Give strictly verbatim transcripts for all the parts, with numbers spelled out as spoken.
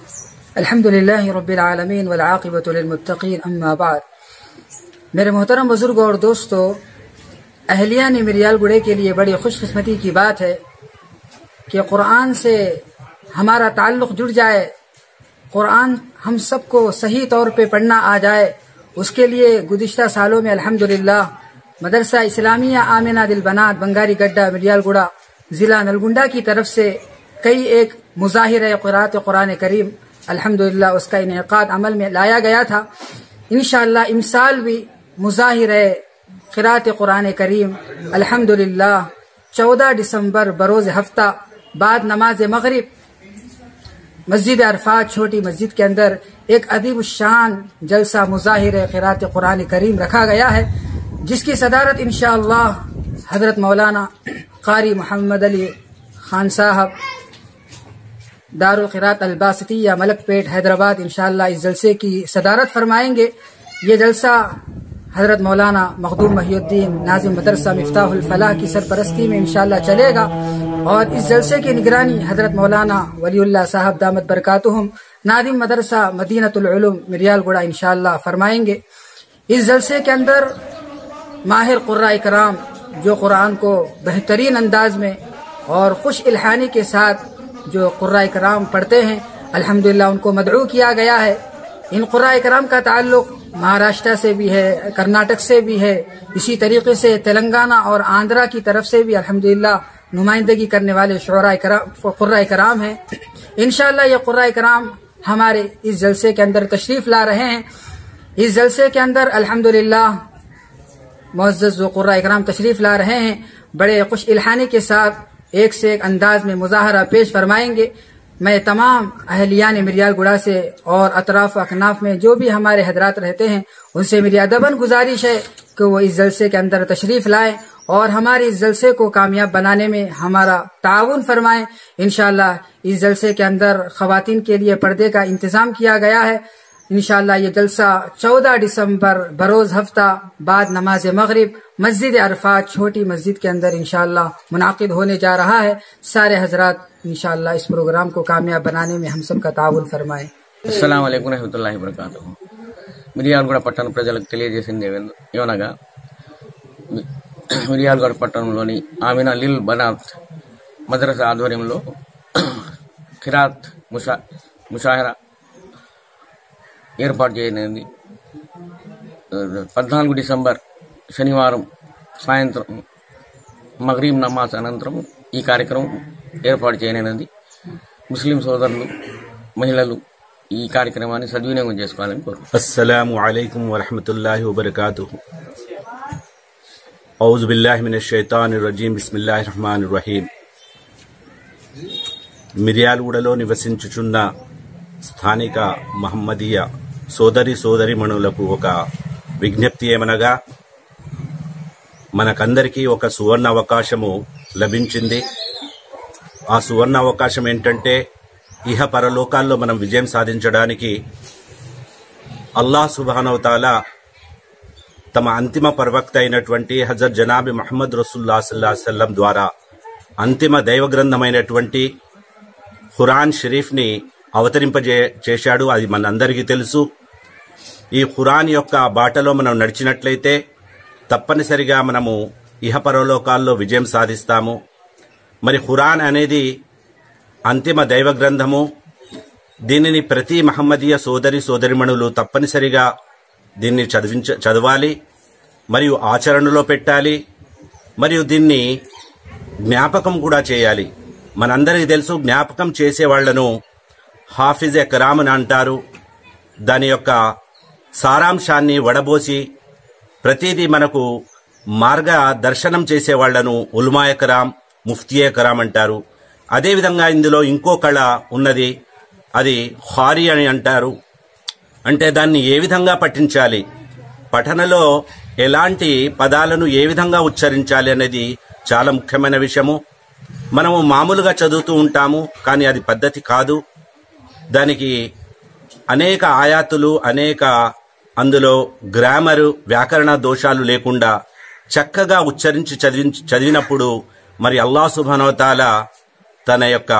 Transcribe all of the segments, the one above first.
अल्हम्दुलिल्लाहि रब्बिल आलमीन वल आक़िबतु लिल मुत्तक़ीन अम्मा बाद। मेरे मोहतरम बुजुर्ग और दोस्तों, अहलिया ने मिरियालगुड़े के लिए बड़ी खुशकिस्मती की बात है कि कुरान से हमारा ताल्लुक़ जुड़ जाए, कुरान हम सबको सही तौर पे पढ़ना आ जाए। उसके लिए गुज़िश्ता सालों में अल्हम्दुलिल्लाह मदरसा इस्लामिया आमिना दिल बनात बंगारी गड्ढा मिरियालगुड़ा ज़िला नलगुंडा की तरफ से कई एक मुज़ाहिरा क़िरात कुरान करीम अल्हम्दुलिल्लाह उसका इनेकाद अमल में लाया गया था। इंशाअल्लाह इमसाल भी मुज़ाहिरा क़िरात कुरान करीम अल्हम्दुलिल्लाह चौदह दिसंबर बरोज़ हफ्ता बाद नमाज मगरिब मस्जिद अरफात छोटी मस्जिद के अंदर एक अदीब शान जलसा मुज़ाहिरा क़िरात कुरान करीम रखा गया है, जिसकी सदारत इंशाअल्लाह हजरत मौलाना क़ारी मोहम्मद अली खान साहब दारुल क़िरात अल-बासितिया मलकपेट हैदराबाद इंशाअल्लाह इस जलसे की सदारत फरमाएंगे। ये जलसा हजरत मौलाना मखदूम महिउद्दीन नाज़िम मदरसा मिफ्ताहुल फलाह की सरपरस्ती में इंशाअल्लाह चलेगा और इस जलसे की निगरानी हजरत मौलाना वलीउल्लाह साहब दामत बरकातुहुम नादिम मदरसा मदीनतुल उलूम मिरियालगुड़ा इंशाअल्लाह फरमाएंगे। इस जलसे के अंदर माहिर क़ुर्रा इकराम जो कुरान को बेहतरीन अंदाज में और खुश इल्हानी के साथ जो क़ुर्रा इकराम पढ़ते हैं अल्हम्दुलिल्लाह उनको मदऊ किया गया है। इन क़ुर्रा इकराम का ताल्लुक़ महाराष्ट्र से भी है, कर्नाटक से भी है, इसी तरीके से तेलंगाना और आंध्रा की तरफ से भी अल्हम्दुलिल्लाह नुमाइंदगी करने वाले शुरा क़ुर्रा इकराम हैं। इंशाअल्लाह ये क़ुर्रा इकराम हमारे इस जलसे के अंदर तशरीफ़ ला रहे हैं। इस जलसे के अंदर अल्हम्दुलिल्लाह मुअज़्ज़ज़ जो क़ुर्रा इकराम तशरीफ़ ला रहे हैं बड़े खुश इल्हानी के साथ एक से एक अंदाज में मुज़ाहरा पेश फरमाएंगे। मैं तमाम अहलियान मिरियालगुड़ा से और अतराफ अकनाफ में जो भी हमारे हजरात रहते हैं उनसे मेरी अदबन गुजारिश है कि वो इस जलसे के अंदर तशरीफ़ लाएं और हमारे इस जलसे को कामयाब बनाने में हमारा ताउन फरमाएं। इंशाअल्लाह इस जलसे के अंदर ख़वातीन के लिए पर्दे का इंतज़ाम किया गया है। इंशाअल्लाह ये जलसा चौदह दिसंबर बरोज़ हफ्ता बाद नमाज मगरिब मस्जिद अरफात छोटी मस्जिद के अंदर इंशाअल्लाह मुनाकिद होने जा रहा है। सारे हजरात इंशाअल्लाह इस प्रोग्राम को कामयाब बनाने में हम सब का ताउन फरमाएं। अस्सलाम वालेकुम रहमतुल्लाहि वबरकातुहू। మిర్యాలగూడ పట్టణ ప్రజలకు తెలియజేసింది ఏమనగా మిర్యాలగూడ పట్టణంలోని ఆమినా లిల్ బనాత్ మద్రసా ఆధ్వర్యంలో ఖిరాత్ ముషా ముషాహరా ఏర్పాటు చేయనుంది. పద్నాలుగు డిసెంబర్ శనివారం సాయంత్రం మగ్రిబ్ నమాజ్ అనంతరం ఈ కార్యక్రమం ఏర్పాటు చేయనున్నది. ముస్లిం సోదరులు మహిళలు ఈ కార్యక్రమాన్ని సద్వినియోగం చేసుకోవాలని కోరుకుంటున్నాను. అస్సలాము అలైకుం వరహ్మతుల్లాహి వబరకాతుహు. ఔజు బిల్లాహి మినష్ షైతానిర్ రజీం. బిస్మిల్లాహిర్ రహ్మానిర్ రహీం. మిర్యాలగూడలో నివసించుచున్న స్థానిక మహమ్మదీయ సోదరి సోదరిమణులకు ఒక విజ్ఞప్తి ఏమనగా, మనకందరికీ ఒక సువర్ణ అవకాశము లభించింది. ఆ సువర్ణ అవకాశం ఏంటంటే ఇహ పరలోకాల్లో మనం విజయం సాధించడానికి అల్లాహ్ సుబ్హానహు తఆలా తమ అంతిమ ప్రవక్త అయినటువంటి హజరత్ జనాబి ముహమ్మద్ రసూలుల్లాహ్ సల్లల్లాహు అలైహి వసల్లం ద్వారా అంతిమ దైవ గ్రంథమైనటువంటి ఖురాన్ షరీఫ్ ని అవతరింపజే చేశాడు. అది మనందరికీ తెలుసు. ఈ ఖురాన్ యొక్క బాటలో మనం నడిచినట్లయితే తప్పనిసరిగా మనము ఇహ పరలోకాల్లో విజయం సాధిస్తాము. మరి ఖురాన్ అనేది అంతిమ దైవ గ్రంథము. దీనిని ప్రతి మహమ్మదీయ సోదరి సోదరిమణులు తప్పనిసరిగా దీన్ని చదివించ చదవాలి మరియు ఆచరణలో పెట్టాలి మరియు దీన్ని జ్ఞాపకం కూడా చేయాలి. మనందరికీ తెలుసు, జ్ఞాపకం చేసే వాళ్లను హాఫిజ్ ఎకరామ్ అని అంటారు. దాని యొక్క సారాంశాన్ని వడబోసి ప్రతిదీ మనకు మార్గ దర్శనం చేసే వాళ్లను ఉలమా ఎకరామ్, ముఫ్తీ ఎకరామ్ అంటారు. అదేవిధంగా ఇందులో ఇంకో కళ ఉన్నది, అది ఖారీ అని అంటారు. అంటే దాన్ని ఏ విధంగా పఠించాలి, పఠనలో ఎలాంటి పదాలను ఏ విధంగా ఉచ్చరించాలి అనేది చాలా ముఖ్యమైన విషయము. మనము మామూలుగా చదువుతూ ఉంటాము, కానీ అది పద్ధతి కాదు. దానికి అనేక ఆయాతులు, అనేక అందులో గ్రామరు, వ్యాకరణ దోషాలు లేకుండా చక్కగా ఉచ్చరించి చదివి చదివినప్పుడు మరి అల్లాహ్ సుబ్హానహు వ తఆలా తన యొక్క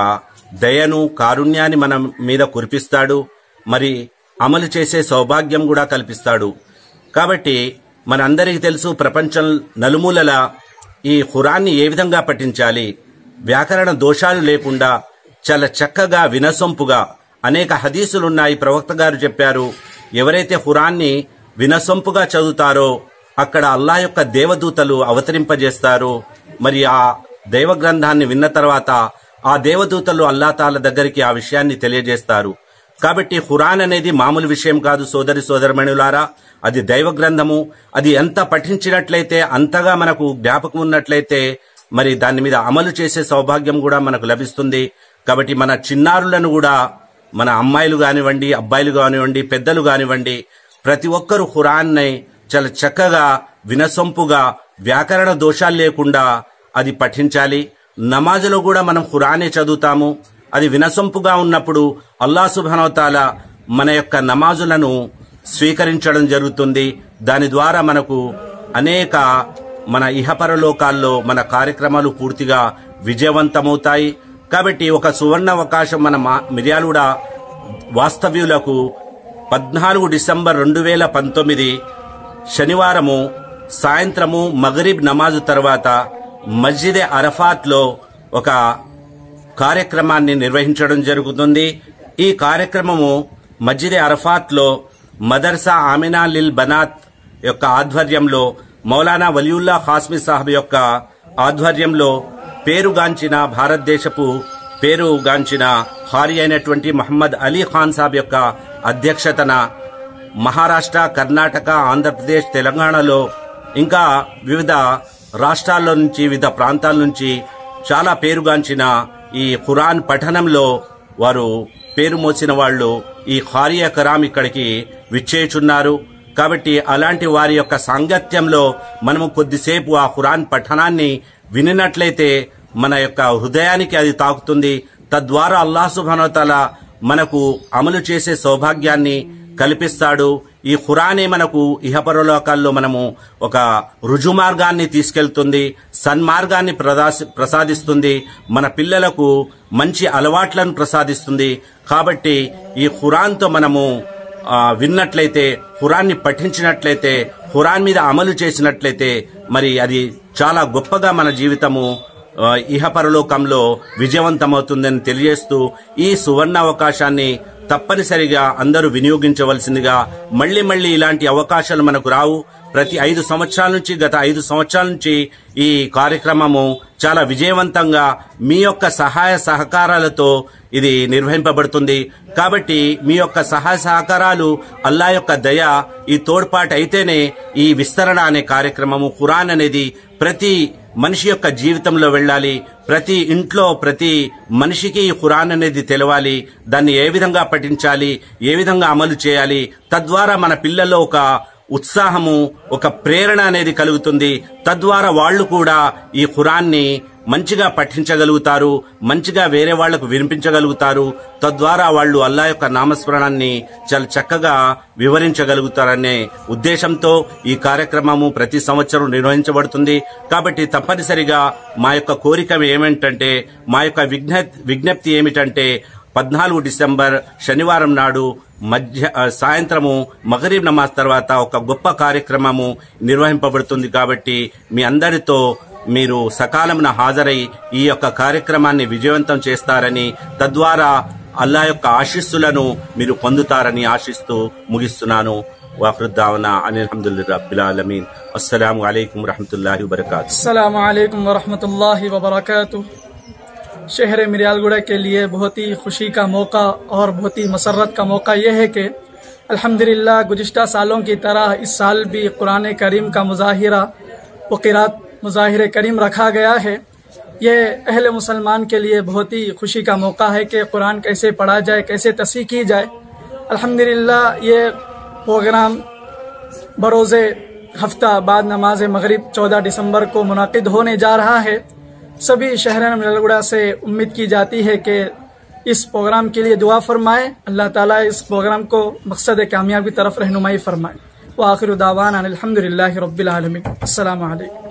దయను కారుణ్యాన్ని మన మీద కురిపిస్తాడు, మరి అమలు చేసే సౌభాగ్యం కూడా కల్పిస్తాడు. కాబట్టి మనందరికీ తెలుసు, ప్రపంచం నలుమూలల ఈ ఖురాన్ని ఏ విధంగా పఠించాలి, వ్యాకరణ దోషాలు లేకుండా చాలా చక్కగా వినసొంపుగా అనేక హదీసులున్నాయి. ప్రవక్త గారు చెప్పారు, ఎవరైతే ఖురాన్ని వినసొంపుగా చదువుతారో అక్కడ అల్లాహ్ యొక్క దేవదూతలు అవతరింపజేస్తారు. మరి ఆ దైవ గ్రంథాన్ని విన్న తర్వాత ఆ దేవదూతలు అల్లాహ్ తాలా దగ్గరికి ఆ విషయాన్ని తెలియజేస్తారు. కాబట్టి ఖురాన్ అనేది మామూలు విషయం కాదు సోదరి సోదరమణులారా. అది దైవ గ్రంథము. అది ఎంత పఠించినట్లయితే, అంతగా మనకు జ్ఞాపకం ఉన్నట్లయితే మరి దాని మీద అమలు చేసే సౌభాగ్యం కూడా మనకు లభిస్తుంది. కాబట్టి మన చిన్నారులను కూడా, మన అమ్మాయిలు కానివ్వండి, అబ్బాయిలు కానివ్వండి, పెద్దలు కానివ్వండి, ప్రతి ఒక్కరూ ఖురాన్ని చాలా చక్కగా వినసొంపుగా వ్యాకరణ దోషాలు లేకుండా అది పఠించాలి. నమాజులో కూడా మనం ఖురానే చదువుతాము. అది వినసొంపుగా ఉన్నప్పుడు అల్లాహ్ సుబ్హానహు వ తఆలా మన యొక్క నమాజులను స్వీకరించడం జరుగుతుంది. దాని ద్వారా మనకు అనేక మన ఇహపరలోకాల్లో మన కార్యక్రమాలు పూర్తిగా విజయవంతమవుతాయి. కాబట్టి ఒక సువర్ణ అవకాశం మన మిర్యాలగూడ వాస్తవ్యులకు పద్నాలుగు డిసెంబర్ రెండు వేల పంతొమ్మిది శనివారము సాయంత్రము మగరిబ్ నమాజు తర్వాత మస్జిద్ అరఫాత్ లో ఒక కార్యక్రమాన్ని నిర్వహించడం జరుగుతుంది. ఈ కార్యక్రమము మస్జిద్ అరఫాత్ లో మదర్సా ఆమినా లిల్ బనాత్ యొక్క ఆధ్వర్యంలో, మౌలానా వలియుల్లా ఖాస్మి సాహబ్ యొక్క ఆధ్వర్యంలో పేరుగాంచిన భారతదేశపు పేరుగాంచిన ఖారీ అయినటువంటి మహమ్మద్ అలీ ఖాన్ సాబ్ యొక్క అధ్యక్షతన మహారాష్ట్ర, కర్ణాటక, ఆంధ్రప్రదేశ్, తెలంగాణలో ఇంకా వివిధ రాష్ట్రాల్లో నుంచి, వివిధ ప్రాంతాల నుంచి చాలా పేరుగాంచిన ఈ ఖురాన్ పఠనంలో వారు పేరు మోసిన వాళ్ళు ఈ ఖారీ కరాం ఇక్కడికి విచ్చేయుచున్నారు. కాబట్టి అలాంటి వారి యొక్క సాంగత్యంలో మనము కొద్దిసేపు ఆ ఖురాన్ పఠనాన్ని వినినట్లయితే మన యొక్క హృదయానికి అది తాకుతుంది. తద్వారా అల్లాహ్ సుబ్హానహు వ తఆలా మనకు అమలు చేసే సౌభాగ్యాన్ని కల్పిస్తాడు. ఈ ఖురానే మనకు ఇహపరలోకాల్లో మనము ఒక రుజుమార్గాన్ని తీసుకెళ్తుంది, సన్మార్గాన్ని ప్రసాదిస్తుంది, మన పిల్లలకు మంచి అలవాట్లను ప్రసాదిస్తుంది. కాబట్టి ఈ ఖురాన్తో మనము విన్నట్లయితే, ఖురాన్ని పఠించినట్లయితే, ఖురాన్ మీద అమలు చేసినట్లయితే మరి అది చాలా గొప్పగా మన జీవితము ఇహపరలోకంలో విజయవంతమవుతుందని తెలియజేస్తూ ఈ సువర్ణ అవకాశాన్ని తప్పనిసరిగా అందరూ వినియోగించవలసిందిగా. మళ్లీ మళ్లీ ఇలాంటి అవకాశాలు మనకు రావు. ప్రతి ఐదు సంవత్సరాల నుంచి గత ఐదు సంవత్సరాల నుంచి ఈ కార్యక్రమము చాలా విజయవంతంగా మీ యొక్క సహాయ సహకారాలతో ఇది నిర్వహింపబడుతుంది. కాబట్టి మీ యొక్క సహాయ సహకారాలు, అల్లాహ్ యొక్క దయ, ఈ తోడ్పాటు అయితేనే ఈ విస్తరణ అనే కార్యక్రమము, ఖురాన్ అనేది ప్రతి మనిషి యొక్క జీవితంలో వెళ్ళాలి. ప్రతి ఇంట్లో ప్రతి మనిషికి ఈ ఖురాన్ అనేది తెలవాలి. దాన్ని ఏ విధంగా పఠించాలి, ఏ విధంగా అమలు చేయాలి, తద్వారా మన పిల్లల్లో ఒక ఉత్సాహము, ఒక ప్రేరణ అనేది కలుగుతుంది. తద్వారా వాళ్ళు కూడా ఈ ఖురాన్ని మంచిగా పఠించగలుగుతారు, మంచిగా వేరే వాళ్లకు వినిపించగలుగుతారు. తద్వారా వాళ్ళు అల్లాహ్ యొక్క నామస్మరణాన్ని చాలా చక్కగా వివరించగలుగుతారనే ఉద్దేశంతో ఈ కార్యక్రమము ప్రతి సంవత్సరం నిర్వహించబడుతుంది. కాబట్టి తప్పనిసరిగా మా యొక్క కోరిక ఏమిటంటే, మా యొక్క విజ్ఞప్తి ఏమిటంటే, పద్నాలుగు డిసెంబర్ శనివారం నాడు మధ్య సాయంత్రము మగరీబ్ నమాజ్ తర్వాత ఒక గొప్ప కార్యక్రమము నిర్వహింపబడుతుంది. కాబట్టి మీ అందరితో మీరు సకాలమున హాజరై ఈ యొక్క కార్యక్రమాన్ని విజయవంతం చేస్తారని, తద్వారా అల్లాహ్ యొక్క ఆశీస్సులను మీరు పొందుతారని ఆశిస్తూ ముగిస్తున్నాను. వాఖిరుద్దావనా అల్హమ్దులిల్లాహి రబ్బిల్ ఆలమీన్. అస్సలాము అలైకుం వరహ్మతుల్లాహి వబరకాతుహు. अस्सलामु अलैकुम वरहमतुल्लाहि वबरकातुहु। शहर मिर्यालगुड़ा के लिए बहुत ही खुशी का मौका और बहुत ही मसरत का मौका यह है कि अल्हम्दुलिल्लाह गुज़िश्ता सालों की तरह इस साल भी कुरान करीम का मुज़ाहिरा व क़िरात मुज़ाहिर करीम रखा गया है। ये अहले मुसलमान के लिए बहुत ही खुशी का मौका है कि कुरान कैसे पढ़ा जाए, कैसे तस्हीह की जाए। अल्हम्दुलिल्लाह ये प्रोग्राम बरोज़े हफ्ता बाद नमाज मगरिब चौदह दिसंबर को मुनाकिद होने जा रहा है। सभी शहर मिर्यालगुड़ा से उम्मीद की जाती है कि इस प्रोग्राम के लिए दुआ फरमाए। अल्लाह ताला इस प्रोग्राम को मकसद कामयाबी की तरफ रहनुमाई फरमाए। व आखिर दावाना अल्हम्दुलिल्लाहि रब्बिल आलमीन। अस्सलामु अलैकुम।